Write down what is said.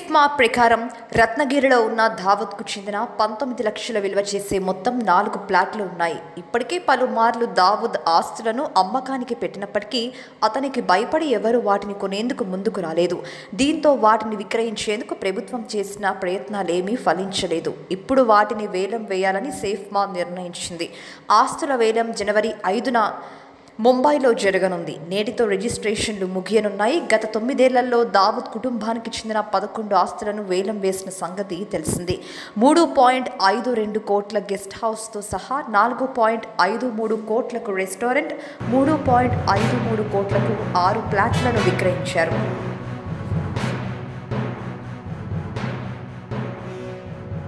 సేఫ్మా ప్రకారం రత్నగిరిలో ఉన్న దావత్కు చెందిన 19 లక్షల విలువ చేసే మొత్తం 4 ప్లాట్లు ఉన్నాయి. ఇప్పటికే పలుమార్లు దావూద్ ఆస్తులను అమ్మకానికి పెట్టినప్పటికీ అతనికి భయపడి ఎవరూ వాటిని కొనేందుకు ముందుకు రాలేదు. దీంతో వాటిని విక్రయించేందుకు ప్రభుత్వం చేసిన ప్రయత్నాలేమీ ఫలించలేదు. ఇప్పుడు వాటిని వేలం వేయాలని సేఫ్మా నిర్ణయించింది. ఆస్తుల వేలం జనవరి 5న ముంబైలో జరగనుంది. నేటితో రిజిస్ట్రేషన్లు ముగియనున్నాయి. గత 9 ఏళ్లలో దావూద్ కుటుంబానికి చెందిన 11 ఆస్తులను వేలం వేసిన సంగతి తెలిసింది. 3.52 కోట్ల గెస్ట్ హౌస్తో సహా 4.53 కోట్లకు రెస్టారెంట్, 3.53 కోట్లకు 6 ప్లాట్లను విక్రయించారు.